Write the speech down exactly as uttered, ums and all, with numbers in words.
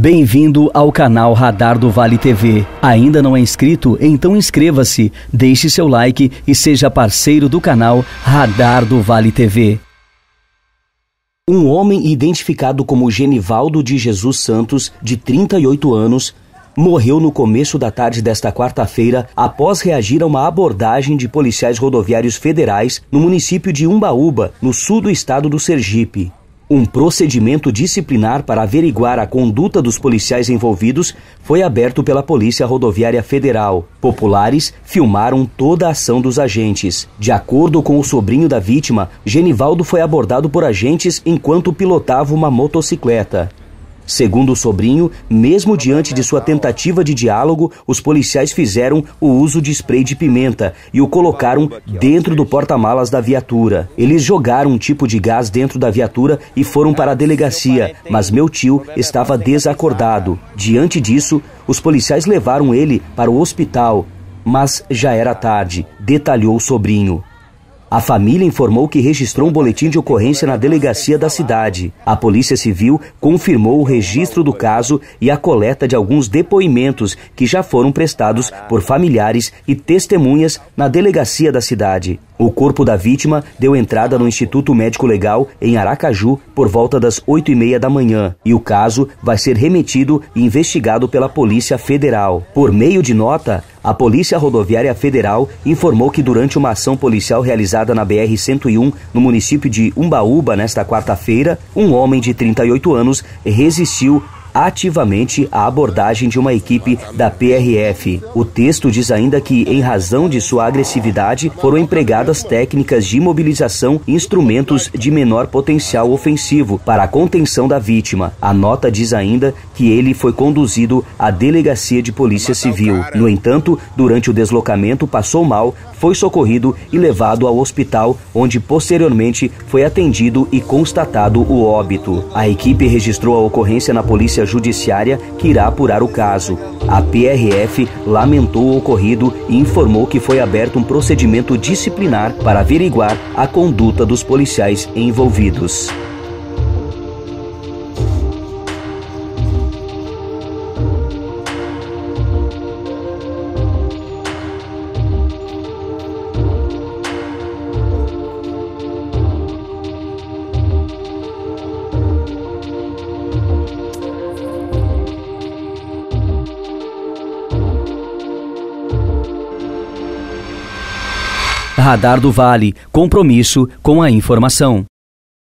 Bem-vindo ao canal Radar do Vale T V. Ainda não é inscrito? Então inscreva-se, deixe seu like e seja parceiro do canal Radar do Vale T V. Um homem identificado como Genivaldo de Jesus Santos, de trinta e oito anos, morreu no começo da tarde desta quarta-feira após reagir a uma abordagem de policiais rodoviários federais no município de Umbaúba, no sul do estado do Sergipe. Um procedimento disciplinar para averiguar a conduta dos policiais envolvidos foi aberto pela Polícia Rodoviária Federal. Populares filmaram toda a ação dos agentes. De acordo com o sobrinho da vítima, Genivaldo foi abordado por agentes enquanto pilotava uma motocicleta. Segundo o sobrinho, mesmo diante de sua tentativa de diálogo, os policiais fizeram o uso de spray de pimenta e o colocaram dentro do porta-malas da viatura. Eles jogaram um tipo de gás dentro da viatura e foram para a delegacia, mas meu tio estava desacordado. Diante disso, os policiais levaram ele para o hospital, mas já era tarde, detalhou o sobrinho. A família informou que registrou um boletim de ocorrência na delegacia da cidade. A Polícia Civil confirmou o registro do caso e a coleta de alguns depoimentos que já foram prestados por familiares e testemunhas na delegacia da cidade. O corpo da vítima deu entrada no Instituto Médico Legal em Aracaju por volta das oito e meia da manhã e o caso vai ser remetido e investigado pela Polícia Federal. Por meio de nota, a Polícia Rodoviária Federal informou que durante uma ação policial realizada na B R cento e um, no município de Umbaúba, nesta quarta-feira, um homem de trinta e oito anos resistiu ativamente à abordagem de uma equipe da P R F. O texto diz ainda que, em razão de sua agressividade, foram empregadas técnicas de imobilização e instrumentos de menor potencial ofensivo para a contenção da vítima. A nota diz ainda que ele foi conduzido à delegacia de polícia civil. No entanto, durante o deslocamento passou mal, foi socorrido e levado ao hospital, onde posteriormente foi atendido e constatado o óbito. A equipe registrou a ocorrência na Polícia Judiciária, que irá apurar o caso. A P R F lamentou o ocorrido e informou que foi aberto um procedimento disciplinar para averiguar a conduta dos policiais envolvidos. Radar do Vale, compromisso com a informação.